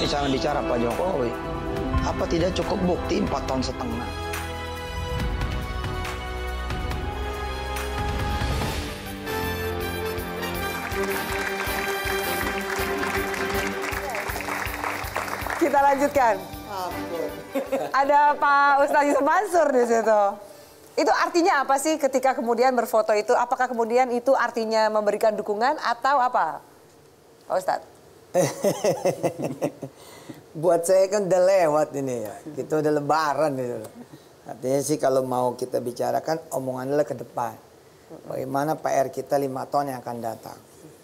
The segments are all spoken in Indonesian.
misalnya bicara Pak Jokowi, apa tidak cukup bukti 4 tahun setengah? Kita lanjutkan. Ada Pak Ustadz Yusuf Mansur di situ. Itu artinya apa sih ketika kemudian berfoto itu? Apakah kemudian itu artinya memberikan dukungan atau apa, Pak Ustadz? Buat saya kan udah lewat ini ya. Kita udah lebaran gitu. Artinya sih kalau mau kita bicarakan omongannya ke depan. Bagaimana PR kita 5 tahun yang akan datang.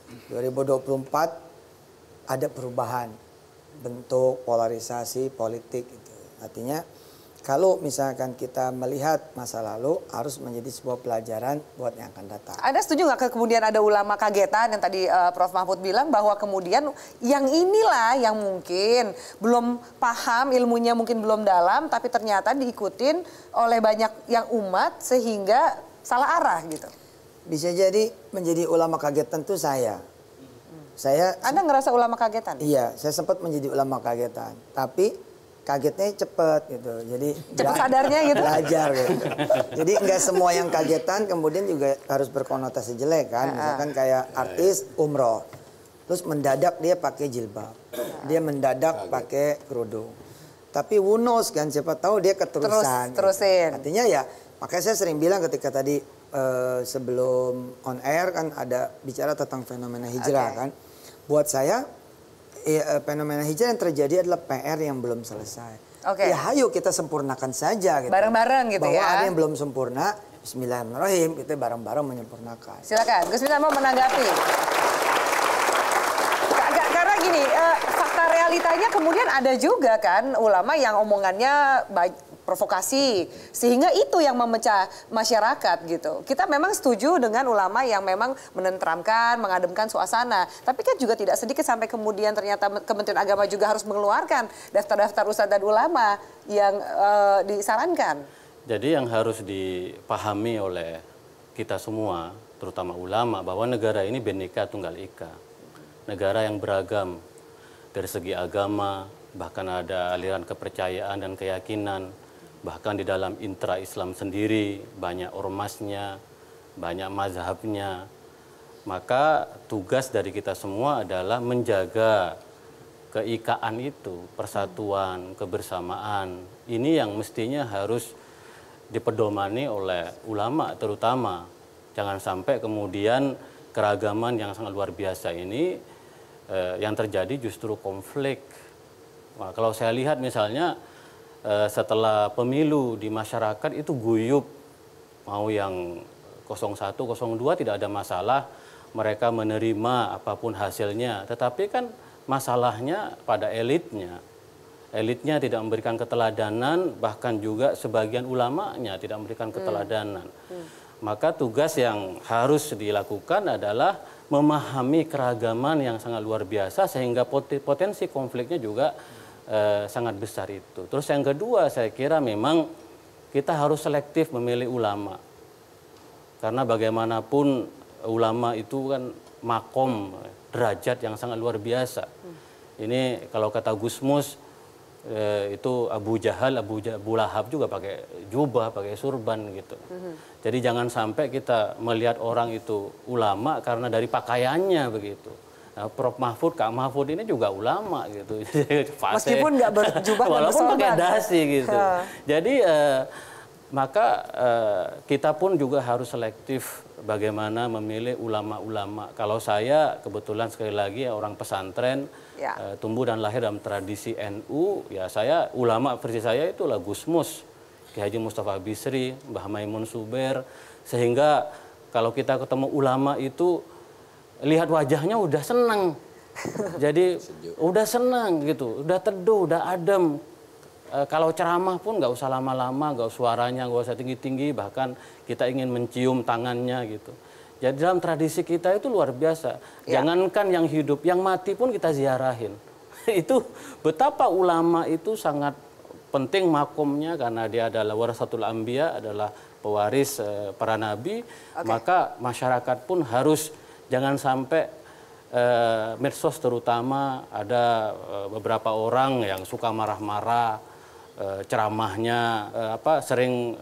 2024 ada perubahan bentuk polarisasi politik itu. Artinya kalau misalkan kita melihat masa lalu harus menjadi sebuah pelajaran buat yang akan datang. Anda setuju nggak kemudian ada ulama kagetan yang tadi Prof. Mahfud bilang bahwa kemudian yang inilah yang mungkin belum paham ilmunya, mungkin belum dalam, tapi ternyata diikutin oleh banyak yang umat sehingga salah arah gitu. Bisa jadi menjadi ulama kaget tentu saya. Anda ngerasa ulama kagetan? Iya, saya sempat menjadi ulama kagetan, tapi kagetnya cepet gitu, jadi cepet sadarnya gitu, belajar gitu. Jadi nggak semua yang kagetan kemudian juga harus berkonotasi jelek kan. Misalkan kayak artis umroh, terus mendadak dia pakai jilbab, dia mendadak pakai kerudung. Tapi who knows kan, siapa tahu dia keterusan. Terusin. Gitu. Artinya ya, makanya saya sering bilang ketika tadi sebelum on air kan ada bicara tentang fenomena hijrah kan. Buat saya fenomena hijrah yang terjadi adalah PR yang belum selesai. Ya ayo kita sempurnakan saja gitu. Bareng-bareng gitu. Bahwa ya. ada yang belum sempurna, bismillahirrahmanirrahim, kita bareng-bareng menyempurnakan. Silakan, Gus Miftah mau menanggapi. Karena gini, fakta realitanya kemudian ada juga kan ulama yang omongannya provokasi, sehingga itu yang memecah masyarakat gitu. Kita memang setuju dengan ulama yang memang menenteramkan, mengademkan suasana. Tapi kan juga tidak sedikit sampai kemudian ternyata Kementerian Agama juga harus mengeluarkan daftar-daftar ustadz dan ulama yang disarankan. Jadi yang harus dipahami oleh kita semua, terutama ulama, bahwa negara ini Bhinneka Tunggal Ika. Negara yang beragam dari segi agama, bahkan ada aliran kepercayaan dan keyakinan. Bahkan di dalam intra-Islam sendiri, banyak ormasnya, banyak mazhabnya. Maka tugas dari kita semua adalah menjaga keikaan itu, persatuan, kebersamaan. Ini yang mestinya harus dipedomani oleh ulama terutama. Jangan sampai kemudian keragaman yang sangat luar biasa ini yang terjadi justru konflik. Nah, kalau saya lihat misalnya, setelah pemilu di masyarakat itu guyup, mau yang 01, 02 tidak ada masalah, mereka menerima apapun hasilnya. Tetapi kan masalahnya pada elitnya. Elitnya tidak memberikan keteladanan, bahkan juga sebagian ulamanya tidak memberikan keteladanan. Maka tugas yang harus dilakukan adalah memahami keragaman yang sangat luar biasa sehingga potensi konfliknya juga sangat besar itu. Terus yang kedua, saya kira memang kita harus selektif memilih ulama. Karena bagaimanapun ulama itu kan makom, derajat yang sangat luar biasa. Ini kalau kata Gusmus, itu Abu Jahal, Abu Lahab juga pakai jubah, pakai surban gitu. Jadi jangan sampai kita melihat orang itu ulama karena dari pakaiannya begitu. Nah, Prof. Mahfud, Kak Mahfud ini juga ulama gitu. Meskipun nggak berjubah dan walaupun pakai bersorban. dasi gitu. Jadi maka kita pun juga harus selektif bagaimana memilih ulama-ulama. Kalau saya kebetulan sekali lagi orang pesantren, tumbuh dan lahir dalam tradisi NU, ya saya ulama versi saya itulah Gusmus, Ki Haji Mustafa Bisri, Mbah Maimun Suber, sehingga kalau kita ketemu ulama itu lihat wajahnya udah senang. Jadi udah senang gitu, udah teduh, udah adem. Kalau ceramah pun nggak usah lama-lama, nggak suaranya nggak usah tinggi-tinggi, bahkan kita ingin mencium tangannya gitu. Jadi dalam tradisi kita itu luar biasa. Jangankan yang hidup, yang mati pun kita ziarahin. Itu betapa ulama itu sangat penting makomnya karena dia adalah warasatul anbiya, adalah pewaris para nabi. Maka masyarakat pun harus jangan sampai medsos terutama ada beberapa orang yang suka marah-marah, ceramahnya sering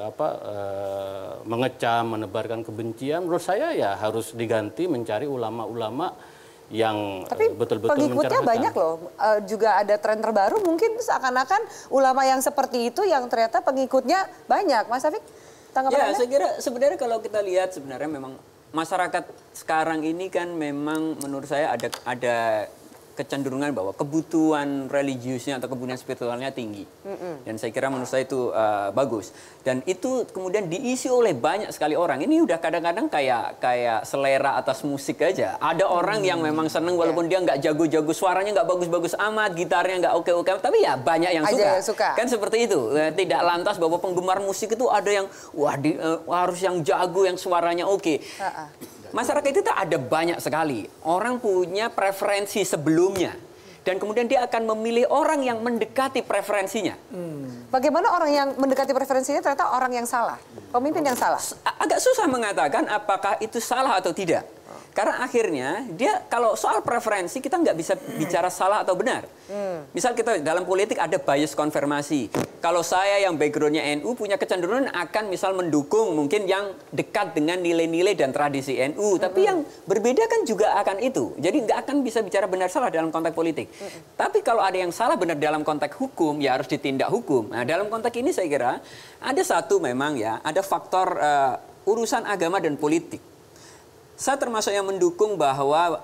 mengecam, menebarkan kebencian. Menurut saya ya harus diganti mencari ulama-ulama yang betul-betul pengikutnya banyak loh. Juga ada tren terbaru mungkin seakan-akan ulama yang seperti itu yang ternyata pengikutnya banyak. Mas Afik, tanggapan Anda? Saya kira sebenarnya kalau kita lihat sebenarnya memang masyarakat sekarang ini kan memang menurut saya ada kecenderungan bahwa kebutuhan religiusnya atau kebutuhan spiritualnya tinggi. Dan saya kira menurut saya itu bagus. Dan itu kemudian diisi oleh banyak sekali orang. Ini udah kadang-kadang kayak selera atas musik aja. Ada orang yang memang seneng walaupun dia nggak jago-jago, suaranya nggak bagus-bagus amat, gitarnya nggak oke-oke, tapi ya banyak yang suka. Kan seperti itu. Tidak lantas bahwa penggemar musik itu ada yang harus yang jago, yang suaranya oke. Masyarakat itu ada banyak sekali. Orang punya preferensi sebelumnya. Dan kemudian dia akan memilih orang yang mendekati preferensinya. Bagaimana orang yang mendekati preferensinya ternyata orang yang salah? Pemimpin yang salah? Agak susah mengatakan apakah itu salah atau tidak. Karena akhirnya dia kalau soal preferensi kita nggak bisa bicara salah atau benar. Misal kita dalam politik ada bias konfirmasi. Kalau saya yang backgroundnya NU punya kecenderungan akan misal mendukung mungkin yang dekat dengan nilai-nilai dan tradisi NU. Tapi yang berbeda kan juga akan itu. Jadi nggak akan bisa bicara benar salah dalam konteks politik. Tapi kalau ada yang salah benar dalam konteks hukum ya harus ditindak hukum. Nah dalam konteks ini saya kira ada satu memang ya ada faktor urusan agama dan politik. Saya termasuk yang mendukung bahwa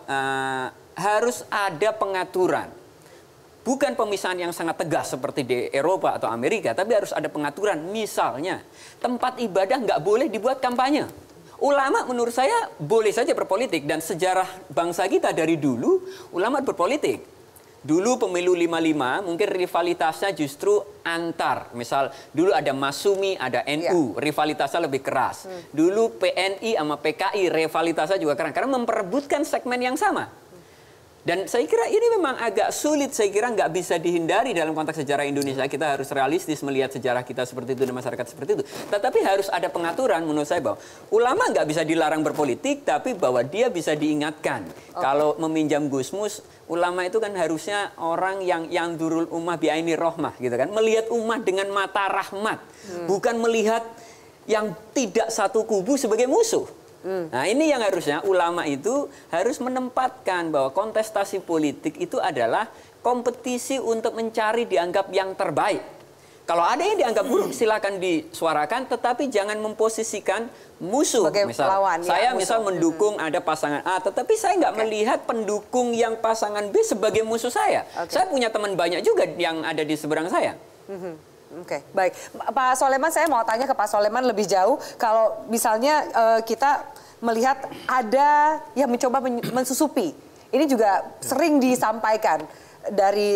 harus ada pengaturan. Bukan pemisahan yang sangat tegas seperti di Eropa atau Amerika, tapi harus ada pengaturan. Misalnya, tempat ibadah nggak boleh dibuat kampanye. Ulama menurut saya boleh saja berpolitik, dan sejarah bangsa kita dari dulu, ulama berpolitik. Dulu pemilu 55 mungkin rivalitasnya justru antar. Misal dulu ada Masumi, ada NU, rivalitasnya lebih keras. Dulu PNI sama PKI rivalitasnya juga keras karena memperebutkan segmen yang sama. Dan saya kira ini memang agak sulit, saya kira nggak bisa dihindari dalam konteks sejarah Indonesia. Kita harus realistis melihat sejarah kita seperti itu dan masyarakat seperti itu. Tetapi harus ada pengaturan menurut saya bahwa ulama nggak bisa dilarang berpolitik, tapi bahwa dia bisa diingatkan. Kalau meminjam Gusmus, ulama itu kan harusnya orang yang durul ummah bi'aini rohmah gitu kan. Melihat ummah dengan mata rahmat, bukan melihat yang tidak satu kubu sebagai musuh. Nah ini yang harusnya ulama itu harus menempatkan bahwa kontestasi politik itu adalah kompetisi untuk mencari dianggap yang terbaik. Kalau ada yang dianggap buruk silakan disuarakan, tetapi jangan memposisikan musuh. Misal, lawan, saya misal mendukung ada pasangan A, tetapi saya nggak melihat pendukung yang pasangan B sebagai musuh saya. Saya punya teman banyak juga yang ada di seberang saya. Oke, baik. Pak Soleman, saya mau tanya ke Pak Soleman lebih jauh. Kalau misalnya kita melihat ada yang mencoba mensusupi, ini juga sering disampaikan dari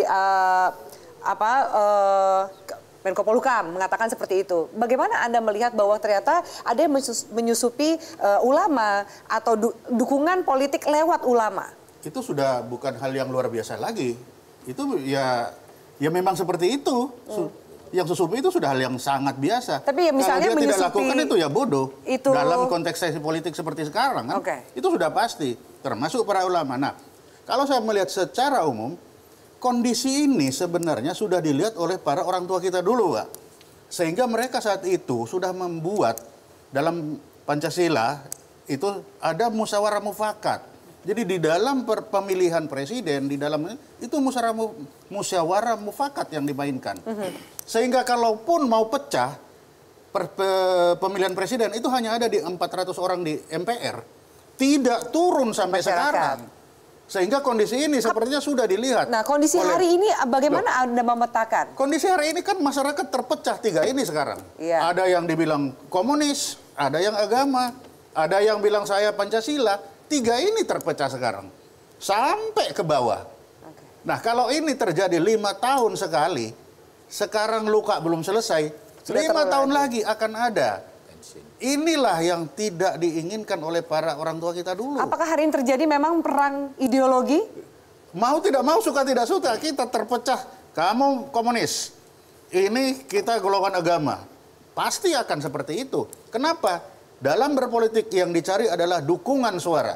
Menko Polhukam mengatakan seperti itu. Bagaimana Anda melihat bahwa ternyata ada yang menyusupi ulama atau dukungan politik lewat ulama? Itu sudah bukan hal yang luar biasa lagi. Itu ya memang seperti itu. Yang susupi itu sudah hal yang sangat biasa. Tapi ya misalnya kalau dia tidak lakukan itu ya bodoh. Itu... Dalam konteks politik seperti sekarang kan, itu sudah pasti. Termasuk para ulama. Nah, kalau saya melihat secara umum, kondisi ini sebenarnya sudah dilihat oleh para orang tua kita dulu, Pak. Sehingga mereka saat itu sudah membuat dalam Pancasila itu ada musyawarah mufakat. Jadi di dalam pemilihan presiden, di dalam itu musyawarah mufakat yang dimainkan. Sehingga kalaupun mau pecah, pemilihan presiden itu hanya ada di 400 orang di MPR. Tidak turun sampai sekarang. Sehingga kondisi ini sepertinya sudah dilihat. Nah kondisi hari ini bagaimana Anda memetakan? Kondisi hari ini kan masyarakat terpecah tiga ini sekarang. Ada yang dibilang komunis, ada yang agama, ada yang bilang saya Pancasila. Tiga ini terpecah sekarang. Sampai ke bawah. Nah kalau ini terjadi 5 tahun sekali, sekarang luka belum selesai, 5 tahun lagi akan ada. Inilah yang tidak diinginkan oleh para orang tua kita dulu. Apakah hari ini terjadi memang perang ideologi? Mau tidak mau, suka tidak suka, kita terpecah. Kamu komunis, ini kita golongan agama. Pasti akan seperti itu. Kenapa? Dalam berpolitik yang dicari adalah dukungan suara.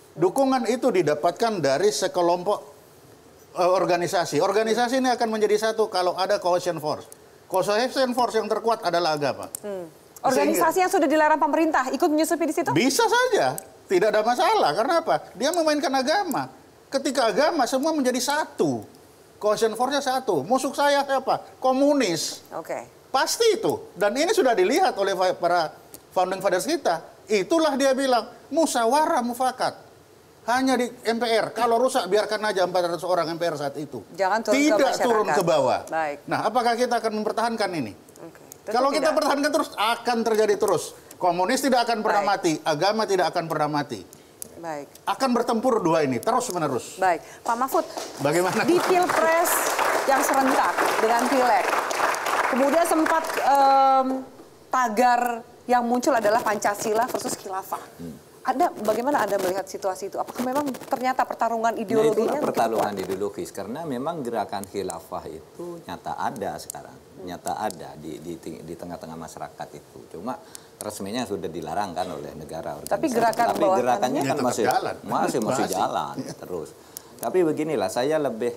Dukungan itu didapatkan dari sekelompok organisasi. Organisasi ini akan menjadi satu kalau ada cohesion force. Cohesion force yang terkuat adalah agama. Organisasi yang sudah dilarang pemerintah ikut menyusupi di situ? Bisa saja, tidak ada masalah. Karena apa? Dia memainkan agama. Ketika agama semua menjadi satu. Cohesion force-nya satu. Musuh saya siapa? Komunis. Pasti itu. Dan ini sudah dilihat oleh para founding fathers kita. Itulah dia bilang, musyawarah mufakat. Hanya di MPR. Kalau rusak biarkan aja 400 orang MPR saat itu. Jangan turun tidak ke masyarakat. turun ke bawah. Baik. Nah, apakah kita akan mempertahankan ini? Kalau kita pertahankan terus, akan terjadi terus. Komunis tidak akan pernah mati, agama tidak akan pernah mati. Baik. Akan bertempur dua ini, terus-menerus. Baik. Pak Mahfud, bagaimana? Di Pilpres yang serentak dengan Pileg, kemudian sempat tagar yang muncul adalah Pancasila versus khilafah. Bagaimana Anda melihat situasi itu? Apakah memang ternyata pertarungan ideologinya? Itulah pertarungan ideologis, karena memang gerakan khilafah itu nyata ada sekarang. Nyata ada di tengah-tengah masyarakat itu. Cuma resminya sudah dilarang kan oleh negara. Tapi gerakannya kan masih jalan terus. Tapi beginilah, saya lebih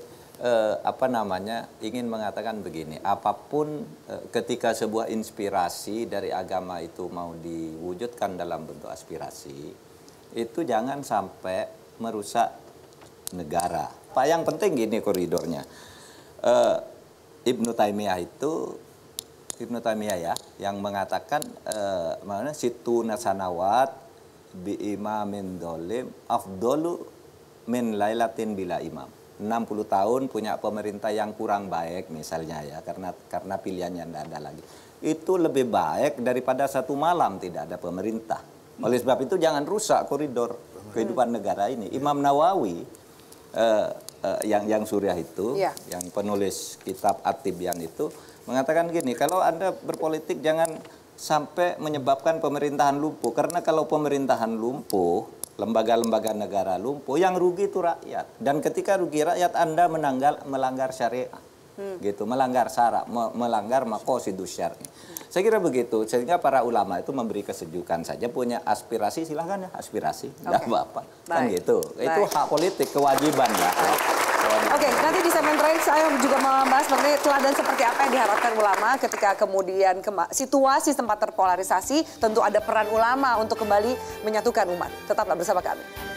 ingin mengatakan begini, apapun ketika sebuah inspirasi dari agama itu mau diwujudkan dalam bentuk aspirasi, itu jangan sampai merusak negara. Pak, yang penting gini koridornya. Ibnu Taimiyah ya, yang mengatakan situ nasanawat bi imamin dolim afdolu min lailatin bila imam. 60 tahun punya pemerintah yang kurang baik misalnya ya, karena pilihannya tidak ada lagi. Itu lebih baik daripada satu malam tidak ada pemerintah. Oleh sebab itu jangan rusak koridor kehidupan negara ini. Imam Nawawi yang Suriah itu, yang penulis kitab At-Tibyan itu mengatakan gini, kalau Anda berpolitik jangan sampai menyebabkan pemerintahan lumpuh, karena kalau pemerintahan lumpuh, lembaga-lembaga negara lumpuh, yang rugi itu rakyat. Dan ketika rugi rakyat, Anda melanggar syariat, gitu, melanggar syarak, melanggar maqasidus syar'i. Saya kira begitu, sehingga para ulama itu memberi kesejukan saja, punya aspirasi silahkan ya, aspirasi, tidak apa-apa, kan gitu. Itu hak politik, kewajiban ya. Oke, nanti di segmen terakhir saya juga membahas mengenai teladan seperti apa yang diharapkan ulama ketika kemudian situasi sempat terpolarisasi. Tentu ada peran ulama untuk kembali menyatukan umat. Tetaplah bersama kami.